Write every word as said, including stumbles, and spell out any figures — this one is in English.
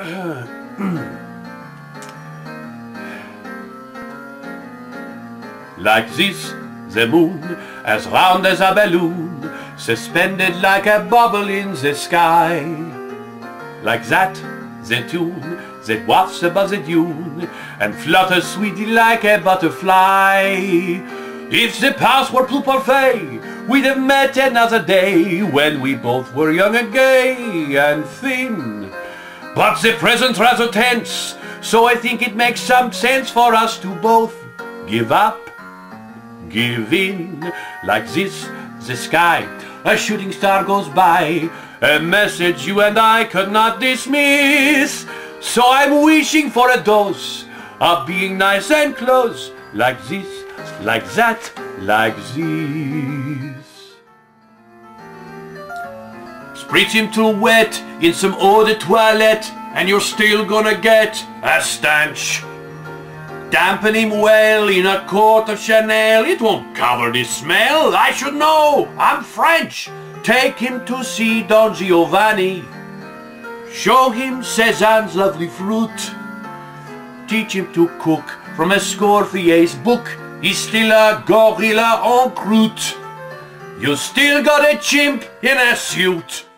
Like this, the moon, as round as a balloon, suspended like a bubble in the sky. Like that, the tune that wafts above the dune and flutters sweetly like a butterfly. If the past were plus parfait, we'd have met another day when we both were young and gay and thin. But the present's rather tense, so I think it makes some sense for us to both give up, give in. Like this, the sky, a shooting star goes by, a message you and I could not dismiss. So I'm wishing for a dose of being nice and close. Like this, like that, like this. Spritz him too wet in some eau de toilette and you're still gonna get a stench. Dampen him well in a coat of Chanel, it won't cover the smell. I should know, I'm French. Take him to see Don Giovanni. Show him Cézanne's lovely fruit. Teach him to cook from Escorfier's book. He's still a gorilla en croûte. You still got a chimp in a suit.